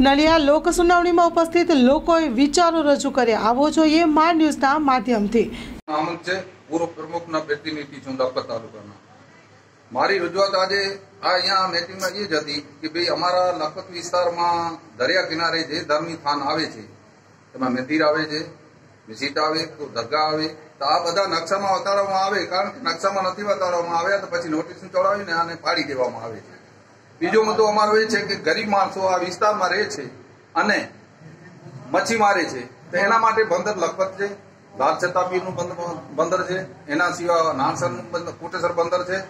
નલિયા લોક સુનાવણીમાં ઉપસ્થિત લોકોએ વિચારો રજૂ કર્યા। આવો જોઈએ માં ન્યૂઝના માધ્યમથી। આમંત્રણ છે પૂર્વ પ્રમુખના પ્રતિનિધિ છું લખપત તાલુકાના। મારી રજૂઆત આજે અહીંયા મીટિંગમાં એ જ હતી કે ભાઈ અમારા લખપત વિસ્તારમાં દરિયા કિનારે જે ધાર્મિક સ્થાન આવે છે તેમાં મંદિર આવે છે, મસ્જિદ આવે, તો દરગાહ આવે, તો આ બધા નકશામાં બતાડવામાં આવે। કારણ કે નકશામાં નથી બતાડવામાં આવ્યા તો પછી નોટિસ ચડાવીને આને પાડી દેવામાં આવે છે। બીજો મુદ્દો અમારો એ છે કે ગરીબ માણસો આ વિસ્તારમાં રહે છે અને મચ્છી મારે છે, તો એના માટે બંદર લખપત છે, લાલ છતાપીરનું બંદર છે, એના સિવાય નાનસરનું બંદર, કોટેશ્વર બંદર છે,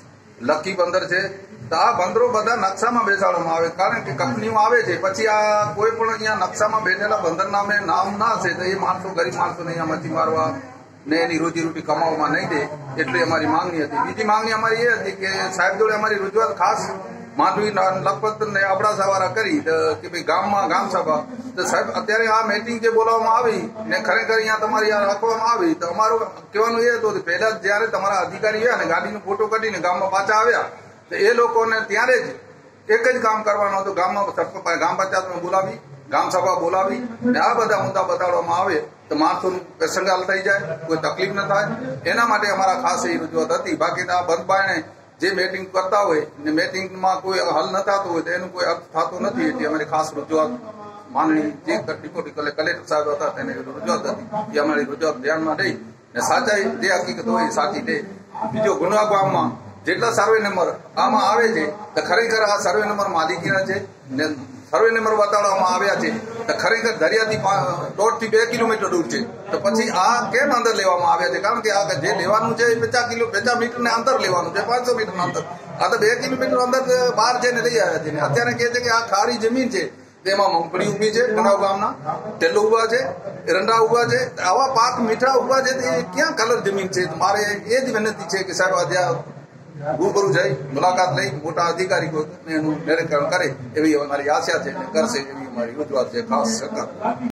લખી બંદર છે। તો આ બંદરો બધા નકશામાં બેસાડવામાં આવે। કારણ કે કંપનીઓ આવે છે, પછી આ કોઈ પણ અહીંયા નકશામાં બેઠેલા બંદર નામે નામ ના હશે તો એ માણસો ગરીબ માણસોને અહીંયા મચ્છી મારવા ને એની રોજીરોટી કમાવામાં નહીં દે, એટલી અમારી માંગણી હતી। બીજી માંગણી અમારી એ હતી કે સાહેબ જોડે અમારી રજૂઆત ખાસ માંડવી લખપત ને અબડાસા વાળા કરી કે ભાઈ ગામમાં ગામ સભા, તો સાહેબ અત્યારે આ મીટિંગ જે બોલાવવામાં આવી ને ખરેખર અહીંયા તમારી આ રાખવામાં આવી, તો અમારું કહેવાનું એ હતું કે પહેલા જયારે તમારા અધિકારી ગયા ને ગાડીનો ફોટો કાઢીને ગામમાં પાછા આવ્યા તો એ લોકોને ત્યારે જ એક જ કામ કરવાનું હતું, ગામમાં ગામ પંચાયતમાં બોલાવી, ગામ સભા બોલાવી ને આ બધા મુદ્દા બતાડવામાં આવે તો માણસોનું પ્રસંગાલ થઈ જાય, કોઈ તકલીફ ન થાય, એના માટે અમારા ખાસ એ રજૂઆત હતી। બાકી આ બંધ બાયણે જે મીટિંગ કરતા હોય ને મીટિંગમાં કોઈ હલ ન થતો હોય તો એનું કોઈ અર્થ થતો નથી, એટલે અમારી ખાસ રજૂઆત માનની જે ડિપ્યુટી કલેક્ટર સાહેબ હતા તેને રજૂઆત હતી એ અમારી રજૂઆત ધ્યાનમાં લઈ ને સાચાઈ જે હકીકત હોય એ સાચી દે। બીજો ગુના ગામમાં જેટલા સર્વે નંબર આમાં આવે છે તો ખરેખર આ સર્વે નંબર માલિકીના છે ને સર્વે નંબર બતાડવામાં આવ્યા છે તો ખરેખર દરિયાથી 1.5 થી 2 કિલોમીટર દૂર છે, તો પછી આ કેમ અંદર લેવામાં આવ્યા છે? કારણ કે આ જે લેવાનું છે 50 મીટરને અંતર લેવાનું છે, 500 મીટરનું અંતર, આ તો 2 કિલોમીટર અંદર બહાર જઈને લઈ આવ્યા છે। અત્યારે કહે છે કે આ ખારી જમીન છે, તેમાં મગફળી ઉભી છે, ગણાવ ગામના તેલો ઉભા છે, એરંડા ઉભા છે, આવા પાક મીઠા ઉભા છે, એ ક્યાં કલર જમીન છે? મારે એ જ વિનંતી છે કે સાહેબ આજે રૂબરૂ જઈ મુલાકાત લઈ મોટા અધિકારી એનું નિરીક્ષણ કરે એવી અમારી આશા છે, કરશે એવી અમારી રજૂઆત છે ખાસ સરકાર।